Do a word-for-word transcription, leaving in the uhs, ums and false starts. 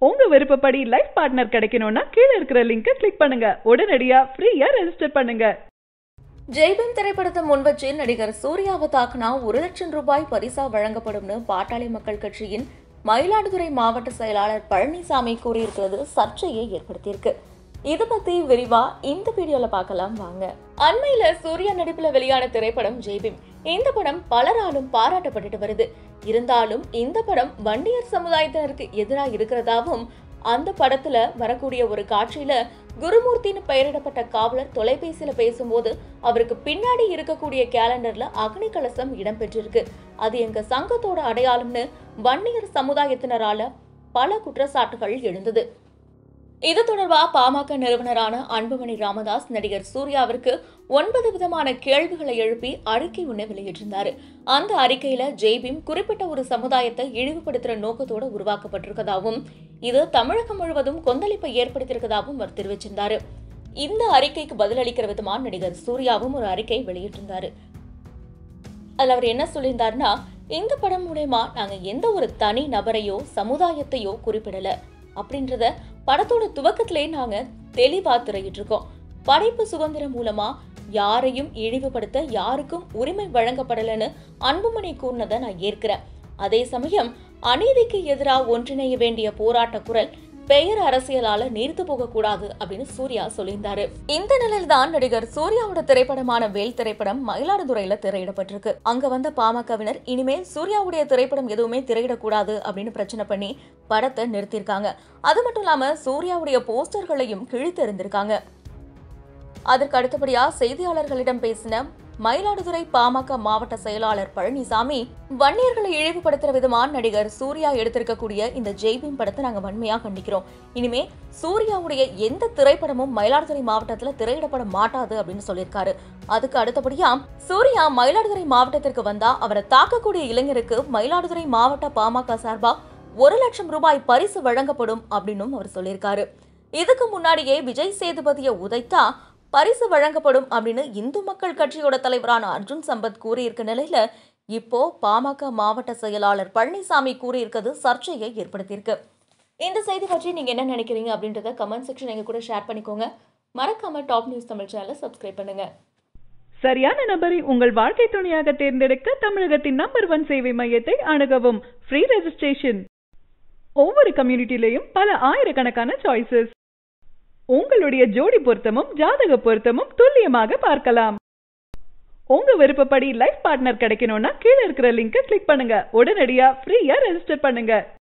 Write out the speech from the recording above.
உங்க விருப்பப்படி life partner கிடைக்கணும்னா கீழ இருக்கிற லிங்கை கிளிக் பண்ணுங்க. உடனடியா ஃப்ரீயா ரெஜிஸ்டர் பண்ணுங்க. ஜெய்பீம் திரைப்படத்தை முன்வச்சு நடிகர் சூர்யாவை தாக்குனா ஒரு லட்சம் ரூபாய் பரிசா வழங்கப்படும்னு பாட்டாளி மக்கள் கட்சியின் மயிலாடுதுறை மாவட்ட செயலாளர் பழனிசாமி கூறியிருக்கிறது சர்ச்சையை ஏற்படுத்தியிருக்கு. இது பத்தி விரிவா இந்த வீடியோல பார்க்கலாம் வாங்க. அண்மையில சூர்யா நடிப்புல வெளியான திரைப்படம் ஜெய்பீம். இந்த படம் பலராலும் பாராட்டப்பட்டு வருது. இருந்தாலும் இந்த படம் வண்டியர் சமுதாயத்தினருக்கு எதிராக இருக்கிறதாவும், அந்த படத்துல வரக்கூடிய ஒரு காட்சியில குருமூர்த்தின்னு பெயரிடப்பட்ட காவலர் தொலைபேசியில பேசும்போது அவருக்கு பின்னாடி இருக்கக்கூடிய கேலண்டர்ல அக்னி கலசம் இடம்பெற்றிருக்கு, அது எங்க சங்கத்தோட அடையாளம்னு வன்னியர் சமுதாயத்தினரால பல குற்றச்சாட்டுகள் எழுந்தது. இது தொடர்பா பாமக நிறுவனரான அன்புமணி ராமதாஸ் நடிகர் சூர்யாவிற்கு ஒன்பது விதமான கேள்விகளை எழுப்பி அறிக்கை ஒன்று வெளியிட்டிருந்தாரு. அந்த அறிக்கையில ஜெய்பீம் குறிப்பிட்ட ஒரு சமுதாயத்தை இழிவுபடுத்துற நோக்கத்தோடு உருவாக்கப்பட்டிருக்கதாகவும், இது தமிழகம் முழுவதும் கொந்தளிப்பை ஏற்படுத்தியிருக்கதாகவும் அவர் தெரிவிச்சிருந்தாரு. இந்த அறிக்கைக்கு பதிலளிக்கிற விதமா நடிகர் சூர்யாவும் ஒரு அறிக்கை வெளியிட்டிருந்தாரு. அதுல அவர் என்ன சொல்லியிருந்தாருன்னா, இந்த படம் மூலமா நாங்க எந்த ஒரு தனி நபரையோ சமுதாயத்தையோ குறிப்பிடல அப்படின்றத படத்தோட துவக்கத்திலே நாங்க தெளிவா திரையிட்டு இருக்கோம். படைப்பு சுதந்திரம் மூலமா யாரையும் இழிவுபடுத்த யாருக்கும் உரிமை வழங்கப்படலன்னு அன்புமணி கூறினதை நான் ஏற்கிறேன். அதே சமயம் அநீதிக்கு எதிராக ஒன்றிணைய வேண்டிய போராட்ட குரல் பெயர் அரசியலால நீர்த்து போக கூடாது அப்படின்னு சூர்யா சொல்லியிருந்தாரு. இந்த நிலையில் தான் நடிகர் சூர்யாவோட திரைப்படமான வேல் திரைப்படம் மயிலாடுதுறையில திரையிடப்பட்டிருக்கு. அங்க வந்த பாமகவினர் இனிமேல் சூர்யாவுடைய திரைப்படம் எதுவுமே திரையிடக்கூடாது அப்படின்னு பிரச்சனை பண்ணி படத்தை நிறுத்திருக்காங்க. அது மட்டும் இல்லாம சூர்யாவுடைய போஸ்டர்களையும் கிழித்தெறிந்திருக்காங்க. அதற்கு அடுத்தபடியா செய்தியாளர்களிடம் பேசின மயிலாடுதுறை பாமக மாவட்ட செயலாளர் பழனிசாமி, வன்னியர்களை இழிவுபடுத்துற விதமான நடிகர் சூர்யா எடுத்திருக்கக்கூடிய இந்த ஜெய்பீம் படத்தை நாங்க வன்மையா கண்டிக்கிறோம். இனிமே சூர்யாவுடைய எந்த திரைப்படமும் மயிலாடுதுறை மாவட்டத்துல திரையிடப்பட மாட்டாது அப்படின்னு சொல்லியிருக்காரு. அதுக்கு அடுத்தபடியா சூர்யா மயிலாடுதுறை மாவட்டத்திற்கு வந்தா அவரை தாக்கக்கூடிய இளைஞருக்கு மயிலாடுதுறை மாவட்ட பாமக சார்பா ஒரு லட்சம் ரூபாய் பரிசு வழங்கப்படும் அப்படின்னு அவர் சொல்லியிருக்காரு. இதுக்கு முன்னாடியே விஜய் சேதுபதியை உதைத்தா பரிசு வழங்கப்படும் அப்படின்னு இந்து மக்கள் கட்சியோட தலைவரான அர்ஜுன் சம்பத் கூறியிருக்க நிலையில இப்போ பாமக மாவட்ட செயலாளர் பழனிசாமி கூறியிருக்கிறது சர்ச்சையை ஏற்படுத்தியிருக்கு. இந்த செய்தி பற்றி நீங்க என்ன நினைக்கிறீங்க அப்படின்றத கமெண்ட் செக்ஷன் எங்க கூட ஷேர் பண்ணிக்கோங்க. மறக்காம டாப் நியூஸ் தமிழ் சேனலை சப்ஸ்கிரைப் பண்ணுங்க. சரியான நபரை உங்கள் வாழ்க்கை துணையாக தேர்ந்தெடுக்க தமிழகத்தின் நம்பர் ஒன் சேவை மையத்தை அணுகவும். Free registration. ஒவ்வொரு கம்யூனிட்டிலையும் பல ஆயிரக்கணக்கான சாய்ஸஸ். உங்களுடைய ஜோடி பொருத்தமும் ஜாதக பொருத்தமும் துல்லியமாக பார்க்கலாம். உங்க விருப்பப்படி லைஃப் பார்ட்னர் கிடைக்கணும்னா கீழ இருக்கிற லிங்கை கிளிக் பண்ணுங்க. உடனடியா ஃப்ரீயா ரெஜிஸ்டர் பண்ணுங்க.